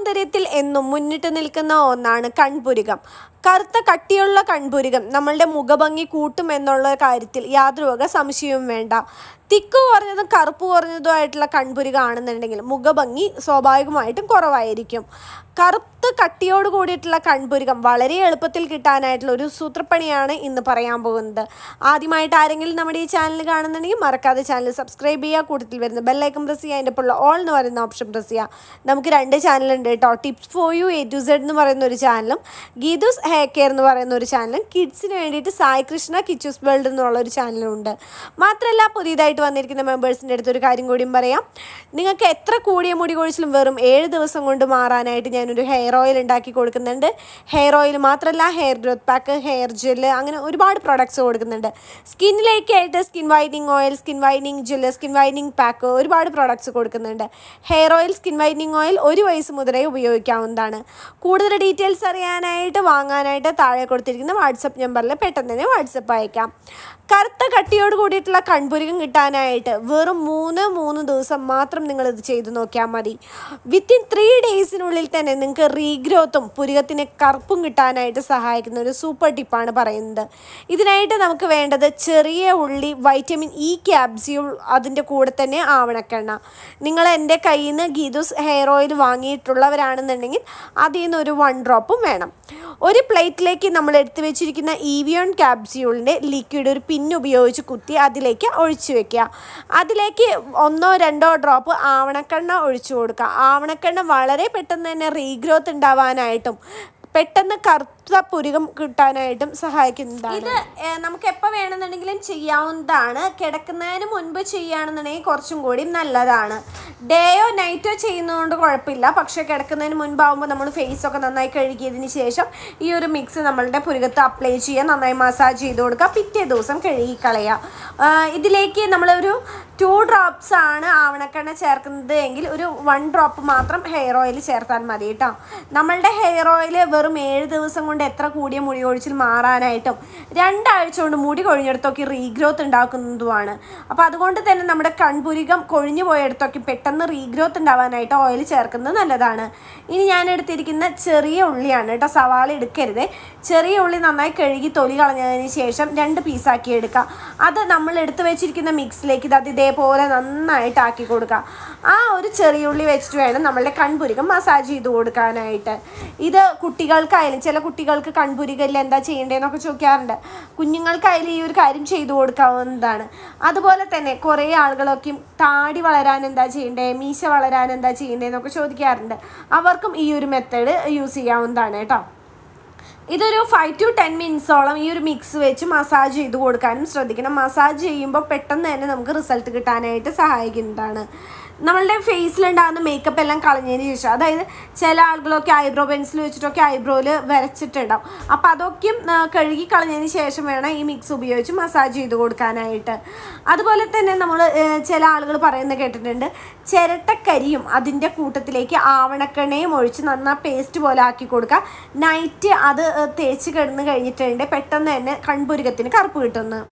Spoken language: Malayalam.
സൗന്ദര്യത്തിൽ എന്നും മുന്നിട്ട് നിൽക്കുന്ന ഒന്നാണ് കൺപുരികം. കറുത്ത കട്ടിയുള്ള കൺപുരികം നമ്മളുടെ മുഖഭംഗി കൂട്ടുമെന്നുള്ള കാര്യത്തിൽ യാതൊരു വക സംശയവും വേണ്ട. തിക്ക് കുറഞ്ഞതും കറുപ്പ് കുറഞ്ഞതുമായിട്ടുള്ള കൺപുരികം ആണെന്നുണ്ടെങ്കിൽ മുഖഭംഗി സ്വാഭാവികമായിട്ടും കുറവായിരിക്കും. കറുത്ത് കട്ടിയോട് കൂടിയിട്ടുള്ള കൺപുരികം വളരെ എളുപ്പത്തിൽ കിട്ടാനായിട്ടുള്ള ഒരു സൂത്രപ്പണിയാണ് ഇന്ന് പറയാൻ പോകുന്നത്. ആദ്യമായിട്ട് ആരെങ്കിലും നമ്മുടെ ഈ ചാനൽ കാണുന്നുണ്ടെങ്കിൽ മറക്കാതെ ചാനൽ സബ്സ്ക്രൈബ് ചെയ്യുക. കൂട്ടത്തിൽ വരുന്ന ബെല്ലൈക്കൺ പ്രസ് ചെയ്യുക. അതിൻ്റെ ഒപ്പമുള്ള ഓൾ എന്ന് പറയുന്ന ഓപ്ഷൻ പ്രസ് ചെയ്യുക. നമുക്ക് 2 ചാനലുണ്ട് കേട്ടോ. Tips for you A to Z എന്ന് പറയുന്ന ഒരു ചാനലും ഗീതൂസ് ഹെയർ കെയർ എന്ന് പറയുന്ന ഒരു ചാനലും കിഡ്സിന് വേണ്ടിയിട്ട് സായി കൃഷ്ണ കിച്ചൂസ് വേൾഡ് എന്നുള്ള ഒരു ചാനലും ഉണ്ട്. മാത്രമല്ല പുതിയതായിട്ട് വന്നിരിക്കുന്ന മെമ്പേഴ്സിൻ്റെ അടുത്തൊരു കാര്യം കൂടിയും പറയാം. നിങ്ങൾക്ക് എത്ര കൂടിയ മുടി കൊഴിച്ചിലും വെറും 7 ദിവസം കൊണ്ട് മാറാനായിട്ട് ഞാനൊരു ഹെയർ ഓയിൽ ഉണ്ടാക്കി കൊടുക്കുന്നുണ്ട്. ഹെയർ ഓയിൽ മാത്രമല്ല hair growth pack, hair gel, അങ്ങനെ ഒരുപാട് പ്രൊഡക്ട്സ് കൊടുക്കുന്നുണ്ട്. സ്കിന്നിലേക്കായിട്ട് skin whitening oil, skin whitening gel, skin whitening pack, ഒരുപാട് പ്രൊഡക്ട്സ് കൊടുക്കുന്നുണ്ട്. Hair oil, skin whitening oil 1 വയസ്സ് മുതലേ ഉപയോഗിക്കാവുന്നതാണ്. കൂടുതൽ ഡീറ്റെയിൽസ് അറിയാനായിട്ട് വാങ്ങാനായിട്ട് താഴെ കൊടുത്തിരിക്കുന്ന വാട്സപ്പ് നമ്പറിൽ പെട്ടെന്ന് തന്നെ വാട്സപ്പ് അയക്കാം. കറുത്ത കട്ടിയോട് കൂടിയിട്ടുള്ള കൺപുരികം കിട്ടാനായിട്ട് വെറും 3 ദിവസം മാത്രം നിങ്ങളിത് ചെയ്ത് നോക്കിയാൽ മതി. വിത്തിൻ 3 ഡേയ്സിനുള്ളിൽ തന്നെ നിങ്ങൾക്ക് റീഗ്രോത്തും പുരികത്തിന് കറുപ്പും കിട്ടാനായിട്ട് സഹായിക്കുന്ന ഒരു സൂപ്പർ ടിപ്പാണ് പറയുന്നത്. ഇതിനായിട്ട് നമുക്ക് വേണ്ടത് ചെറിയ ഉള്ളി, വൈറ്റമിൻ ഇ ക്യാപ്സ്യൂൾ, അതിൻ്റെ കൂടെ തന്നെ ആവണക്കെണ്ണ. നിങ്ങൾ എൻ്റെ കയ്യിൽ നിന്ന് ഗീതൂസ് ഹെയർ ഓയിൽ വാങ്ങിയിട്ടുള്ളവരാണെന്നുണ്ടെങ്കിൽ അതിൽ നിന്ന് ഒരു 1 ഡ്രോപ്പും വേണം. ഒരു പ്ലേറ്റിലേക്ക് നമ്മൾ എടുത്തു വെച്ചിരിക്കുന്ന EVON ക്യാപ്സ്യൂളിൻ്റെ ലിക്വിഡ് ഒരു പിൻ ഉപയോഗിച്ച് കുത്തി അതിലേക്ക് ഒഴിച്ചു വെക്കുക. അതിലേക്ക് 1-2 ഡ്രോപ്പ് ആവണക്കെണ്ണ ഒഴിച്ചു കൊടുക്കുക. ആവണക്കെണ്ണ വളരെ പെട്ടെന്ന് തന്നെ റീഗ്രോത്ത് ഉണ്ടാവാനായിട്ടും പെട്ടെന്ന് കറുത്ത പുരികം കിട്ടാനായിട്ടും സഹായിക്കുന്നതാണ്. ഇത് നമുക്ക് എപ്പോൾ വേണമെന്നുണ്ടെങ്കിലും ചെയ്യാവുന്നതാണ്. കിടക്കുന്നതിന് മുൻപ് ചെയ്യുകയാണെന്നുണ്ടെങ്കിൽ കുറച്ചും കൂടി നല്ലതാണ്. ഡേയോ നൈറ്റോ ചെയ്യുന്നതുകൊണ്ട് കുഴപ്പമില്ല. പക്ഷേ കിടക്കുന്നതിന് മുൻപാകുമ്പോൾ നമ്മൾ ഫേസൊക്കെ നന്നായി കഴുകിയതിന് ശേഷം ഈ ഒരു മിക്സ് നമ്മളുടെ പുരികത്ത് അപ്ലൈ ചെയ്യുക. നന്നായി മസാജ് ചെയ്ത് കൊടുക്കുക. പിറ്റേ ദിവസം കഴുകിക്കളയുക. ഇതിലേക്ക് നമ്മളൊരു 2 ഡ്രോപ്സ് ആണ് ആവണക്കെണ്ണ ചേർക്കുന്നത് എങ്കിൽ ഒരു 1 ഡ്രോപ്പ് മാത്രം ഹെയർ ഓയിൽ ചേർത്താൽ മതി കേട്ടോ. നമ്മളുടെ ഹെയർ ഓയിൽ വെറും 7 ദിവസം കൊണ്ട് എത്ര കൂടിയ മുടി കൊഴിച്ചിൽ മാറാനായിട്ടും 2 ആഴ്ച കൊണ്ട് മുടി കൊഴിഞ്ഞെടുത്തൊക്കെ റീഗ്രോത്ത് ഉണ്ടാക്കുന്നതുമാണ്. അപ്പോൾ അതുകൊണ്ട് തന്നെ നമ്മുടെ കൺപുരികം കൊഴിഞ്ഞു പോയെടുത്തൊക്കെ പെട്ടെന്ന് റീഗ്രോത്ത് ഉണ്ടാവാനായിട്ട് ഓയിൽ ചേർക്കുന്നത് നല്ലതാണ്. ഇനി ഞാൻ എടുത്തിരിക്കുന്ന ചെറിയ ഉള്ളിയാണ് കേട്ടോ. സവാള എടുക്കരുത്. ചെറിയ ഉള്ളി നന്നായി കഴുകി തൊലി കളഞ്ഞതിന് ശേഷം 2 പീസാക്കി എടുക്കുക. അത് നമ്മൾ എടുത്ത് വെച്ചിരിക്കുന്ന മിക്സിലേക്ക് അത് ഇതേപോലെ നന്നായിട്ട് ആക്കി കൊടുക്കുക. ആ ഒരു ചെറിയ ഉള്ളി വെച്ചിട്ട് വേണം നമ്മളുടെ കൺപുരികം മസാജ് ചെയ്ത് കൊടുക്കാനായിട്ട്. ഇത് കുട്ടികൾക്കായാലും, ചില കുട്ടികൾക്ക് കൺപുരികയിൽ എന്താ ചെയ്യേണ്ടതെന്നൊക്കെ ചോദിക്കാറുണ്ട്. കുഞ്ഞുങ്ങൾക്കായാലും ഈ ഒരു കാര്യം ചെയ്തു കൊടുക്കാവുന്നതാണ്. അതുപോലെ തന്നെ കുറേ ആളുകളൊക്കെ താടി വളരാൻ എന്താ ചെയ്യേണ്ടത്, മീശ വളരാൻ എന്താ ചെയ്യേണ്ടതെന്നൊക്കെ ചോദിക്കാറുണ്ട്. അവർക്കും ഈ ഒരു മെത്തേഡ് യൂസ് ചെയ്യാവുന്നതാണ് കേട്ടോ. ഇതൊരു 5 to 10 മിനിറ്റ്സോളം ഈ ഒരു മിക്സ് വെച്ച് മസാജ് ചെയ്ത് കൊടുക്കാനും ശ്രദ്ധിക്കണം. മസാജ് ചെയ്യുമ്പോൾ പെട്ടെന്ന് തന്നെ നമുക്ക് റിസൾട്ട് കിട്ടാനായിട്ട് സഹായിക്കുന്നതാണ്. നമ്മളുടെ ഫേസിലുണ്ടാകുന്ന മേക്കപ്പ് എല്ലാം കളഞ്ഞതിന് ശേഷം, അതായത് ചില ആളുകളൊക്കെ ഐബ്രോ പെൻസിൽ വെച്ചിട്ടൊക്കെ ഐബ്രോയിൽ വരച്ചിട്ടുണ്ടാവും. അപ്പോൾ അതൊക്കെയും കഴുകി കളഞ്ഞതിന് ശേഷം വേണം ഈ മിക്സ് ഉപയോഗിച്ച് മസാജ് ചെയ്ത് കൊടുക്കാനായിട്ട്. അതുപോലെ തന്നെ നമ്മൾ ചില ആളുകൾ പറയുന്നത് കേട്ടിട്ടുണ്ട്, ചിരട്ടക്കരിയും അതിൻ്റെ കൂട്ടത്തിലേക്ക് ആവണക്കെണ്ണയും ഒഴിച്ച് നന്നായി പേസ്റ്റ് പോലെ ആക്കി കൊടുക്കുക. നൈറ്റ് അത് തേച്ച് കിടന്ന് കഴിഞ്ഞിട്ടുണ്ടെങ്കിൽ പെട്ടെന്ന് തന്നെ കൺപുരികത്തിന് കറുപ്പ് കിട്ടുന്നു.